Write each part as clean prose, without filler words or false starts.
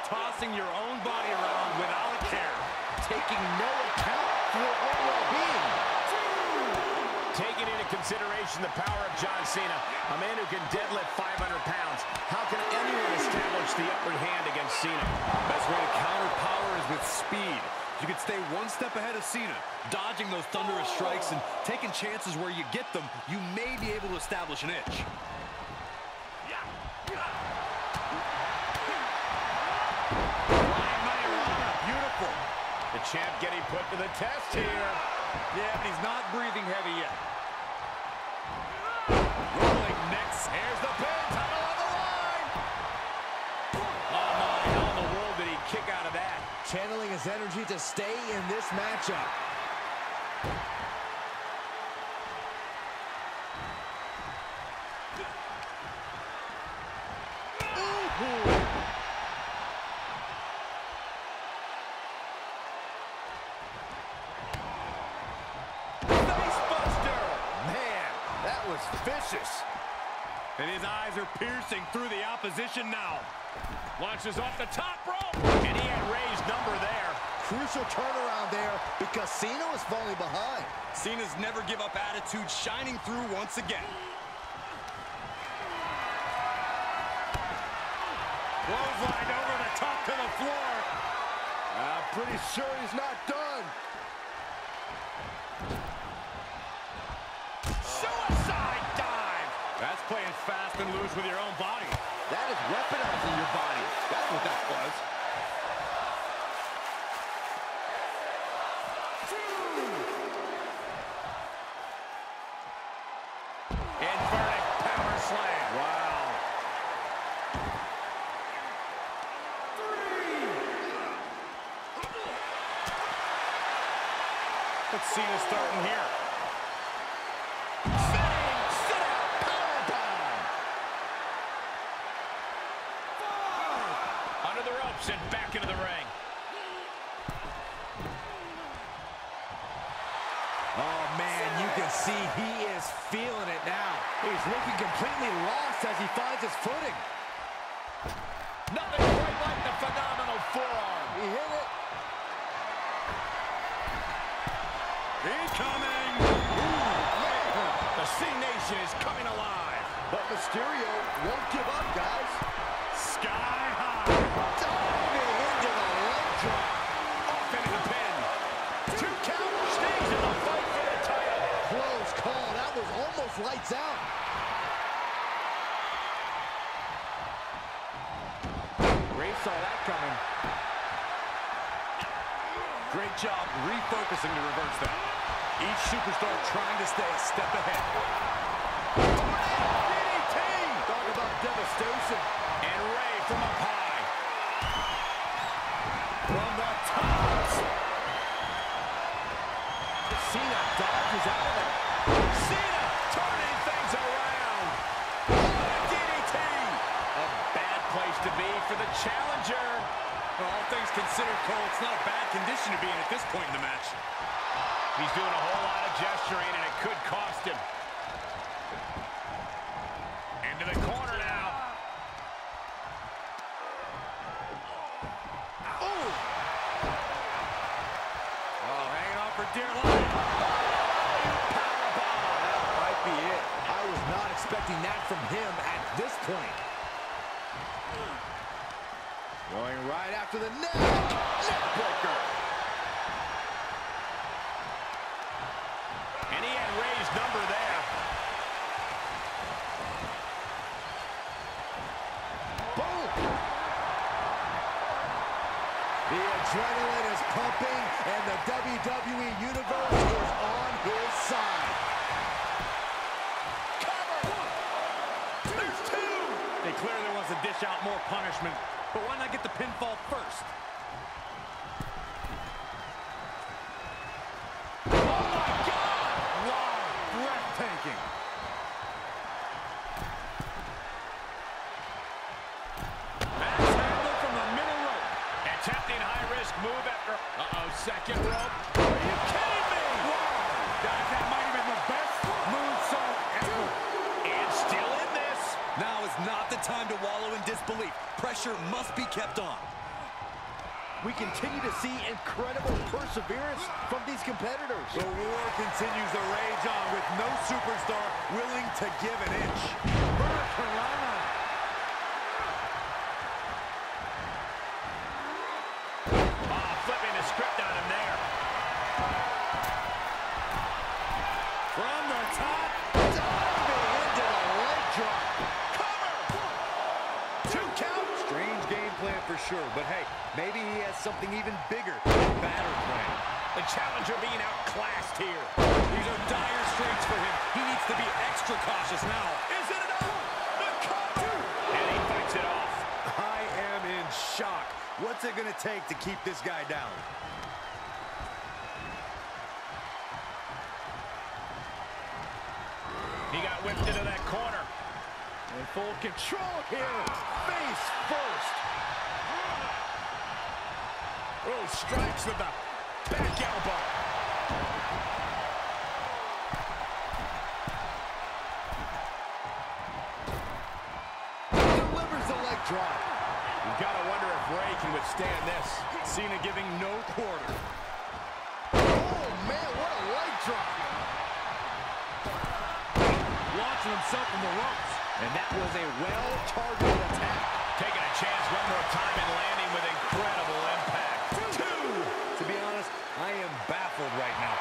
tossing your own body around without a care. Taking no account for your own well-being. Taking into consideration the power of John Cena, a man who can deadlift 500 pounds. How can anyone establish the upper hand against Cena? Best way to counter power is with speed. You can stay one step ahead of Cena, dodging those thunderous strikes and taking chances where you get them, you may be able to establish an edge. Beautiful. The champ getting put to the test here. Yeah, but he's not breathing heavy yet. Rolling next. Here's the pin. Title on the line. Oh, my. How in the world did he kick out of that? Channeling his energy to stay in this matchup. Vicious. And his eyes are piercing through the opposition now. Launches off the top rope. And he had raised number there. Crucial turnaround there because Cena was falling behind. Cena's never give up attitude shining through once again. Clothesline over the top to the floor. Pretty sure he's not done. That's playing fast and loose with your own body. That is weaponizing your body. That's what that was. Inverted power slam. Wow. 3. Let's see this starting here. And back into the ring. Oh, man, you can see he is feeling it now. He's looking completely lost as he finds his footing. Nothing quite like the phenomenal forearm. He hit it. Incoming. The C-Nation is coming alive. But Mysterio won't give up, guys. Sky high. Off into the pin. 2 count. Stays in the fight for the title. Close call. That was almost lights out. Ray saw that coming. Great job refocusing to reverse that. Each superstar trying to stay a step ahead. DDT. Talk about devastation. And Ray from up high. From the top. Cena dodges out of it. Cena turning things around. DDT. A bad place to be for the challenger. Well, all things considered, Cole, it's not a bad condition to be in at this point in the match. He's doing a whole lot of gesturing, and it could cost him. Into the corner now. Dear life. Powerbomb. That might be it. I was not expecting that from him at this point. Going right after the neck. Neckbreaker. And he had raised number there. Boom. The adrenaline is pumping, and the WWE Universe is on his side. Cover! 1, there's 2! He clearly wants to dish out more punishment, but why not get the pinfall first? Oh my God! Wow, breathtaking. Max handle from the middle rope. Attempting high-risk move after... second rope. Are you kidding me? Wow, guys, that might have been the best moonsault ever. And still in this. Now is not the time to wallow in disbelief. Pressure must be kept on. we continue to see incredible perseverance from these competitors. The war continues to rage on with no superstar willing to give an inch. Hurricanrana. Flipping the script on him there. From the top, diving into the leg drop. Strange game plan for sure, but hey, maybe he has something even bigger and badder planned. The challenger being outclassed here. These are dire straits for him. He needs to be extra cautious now. Is it enough? The cover! And he fights it off. I am in shock. What's it going to take to keep this guy down? He got whipped into that corner. In full control here. Face first. Oh, strikes with the back elbow. Delivers the leg drop. You've got to wonder if Ray can withstand this. Cena giving no quarter. Oh, man, what a leg drop. Launching himself from the ropes. And that was a well-targeted attack. Taking a chance one more time and landing with incredible impact. Two! To be honest, I am baffled right now.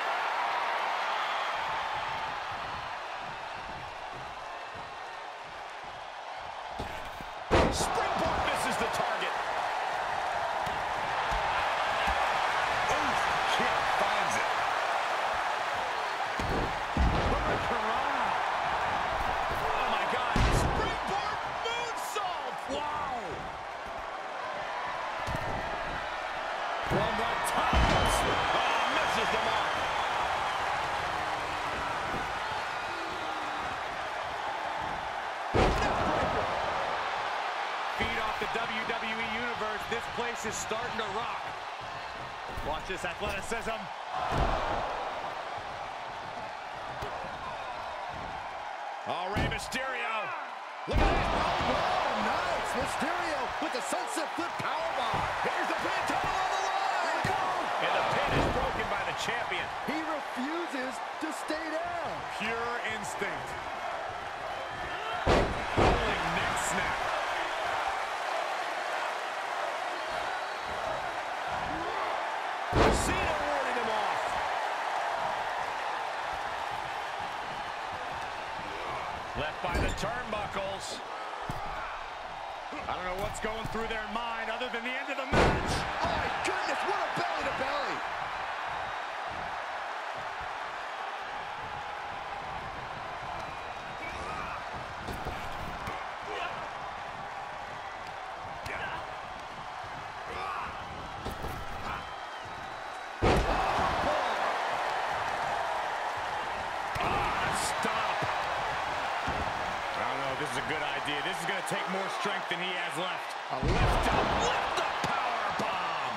Springboard misses the target. Oh, kick finds it. Hurricanrana. Oh, my God. Springboard moonsault. Wow. From the top. Oh, misses the mark. Feed off the WWE Universe. This place is starting to rock. Watch this athleticism. Oh, Rey Mysterio. Look at that. Oh, nice. Mysterio with the sunset flip powerbomb. Here's the pin, title on the line. And the pin is broken by the champion. He refuses to stay down. Pure instinct. Rolling neck snap. Cena warding him off. Left by the turnbuckles. I don't know what's going through their mind other than the end of the match. Oh, my goodness, what a belly-to-belly. This is a good idea. This is going to take more strength than he has left. A lift up power bomb.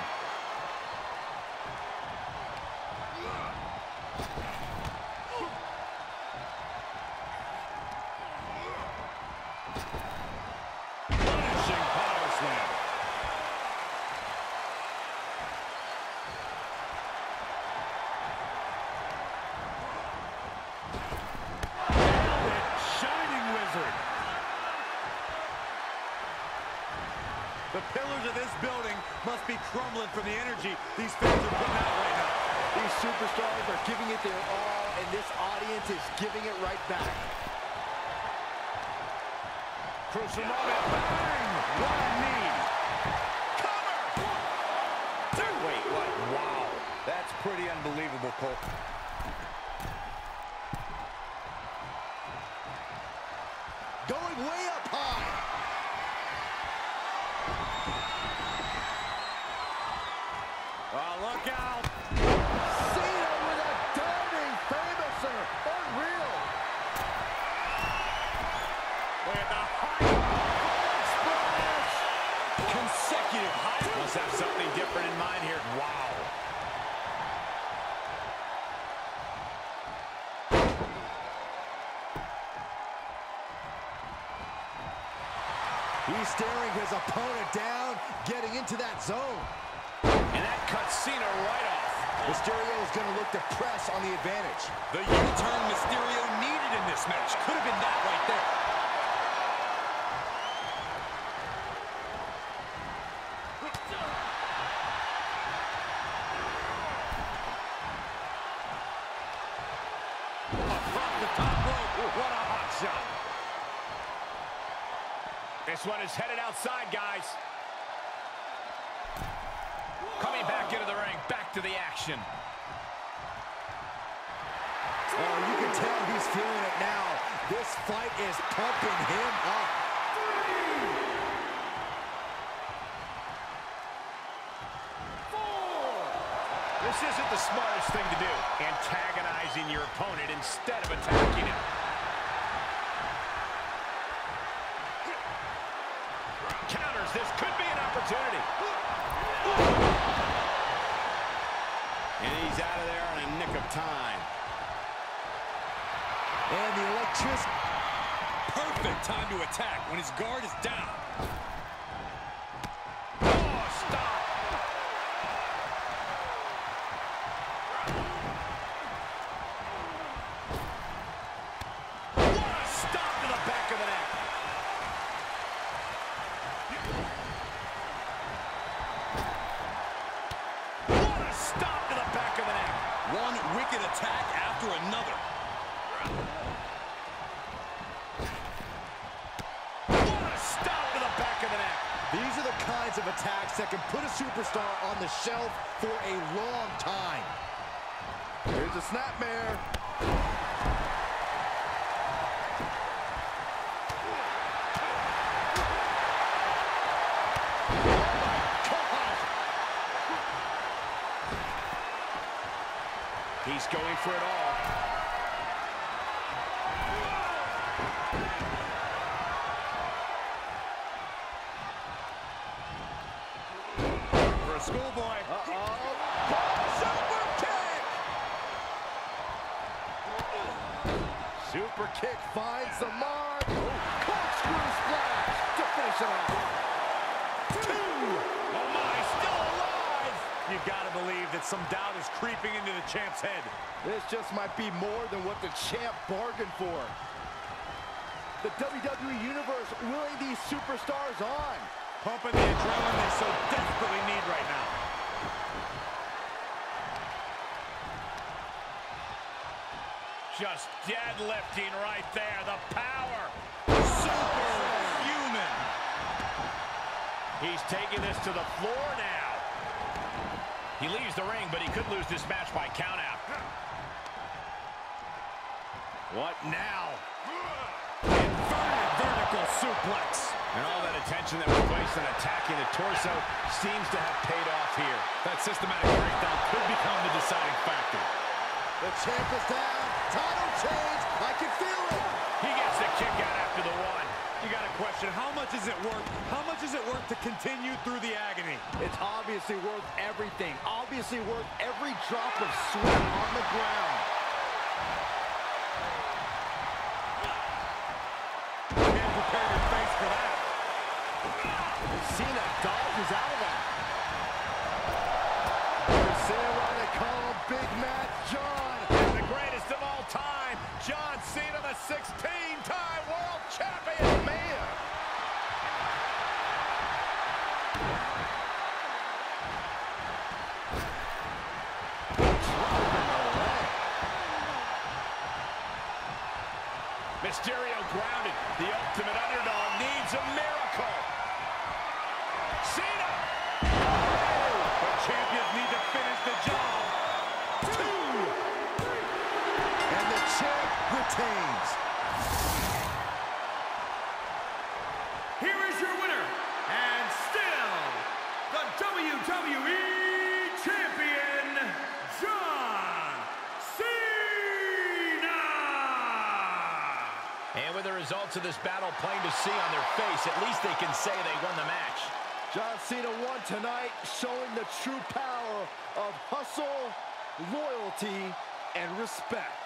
Punishing power slam. Shining Wizard. The pillars of this building must be crumbling from the energy these fans are putting out right now. These superstars are giving it their all, and this audience is giving it right back. Crucial moment. Bang! What a knee. Cover! Wait, what? Wow. That's pretty unbelievable, Cole. Going way up high. Oh, look out. Cena with a diving famouser. Unreal. Look at the high Splash. consecutive high. Must have something different in mind here. Wow. He's staring his opponent down, getting into that zone. Cena right off. Mysterio is going to look to press on the advantage. The U-turn Mysterio needed in this match. Could have been that right there. Across the top rope. What a hot shot. This one is headed outside, guys. Coming back into the ring, back to the action. Oh, you can tell he's feeling it now. This fight is pumping him up. 3, 4. This isn't the smartest thing to do, antagonizing your opponent instead of attacking him. Counters, this could be an opportunity. And he's out of there in a nick of time. And the electricity. Perfect time to attack when his guard is down. Oh, stop. What a stop to the back of the neck. What a stop to the back of the neck. One wicked attack after another. What a stop to the back of the neck. These are the kinds of attacks that can put a superstar on the shelf for a long time. Here's a snapmare. He's going for it all. For a schoolboy. Super kick! Super kick finds the mark. Corkscrew splash to finish it off. 2. Oh my, still alive! You've got to believe that some doubt is creeping into the champ's head. This just might be more than what the champ bargained for. The WWE Universe willing these superstars on. Pumping the adrenaline they so desperately need right now. Just deadlifting right there. The power. Superhuman. He's taking this to the floor now. He leaves the ring, but he could lose this match by countout. What now? Inverted vertical suplex. And all that attention that was placed on attacking the torso seems to have paid off here. That systematic breakdown could become the deciding factor. The champ is down. Title change. I can feel it. He gets the kick out after the one. You got a question, how much is it worth? How much is it worth to continue through the agony? It's obviously worth everything. Obviously worth every drop of sweat on the ground. Can't prepare your face for that. Cena dodges out of that. Cena wanting to call him Big Matt John. And the greatest of all time, John Cena, the 16-time world champion. Man. Mysterio grounded. The ultimate underdog needs a miracle. Cena! The champions need to finish the job. 2. And the champ retains. Here is your winner, and still the WWE Champion, John Cena! And with the results of this battle plain to see on their face, at least they can say they won the match. John Cena won tonight, showing the true power of hustle, loyalty, and respect.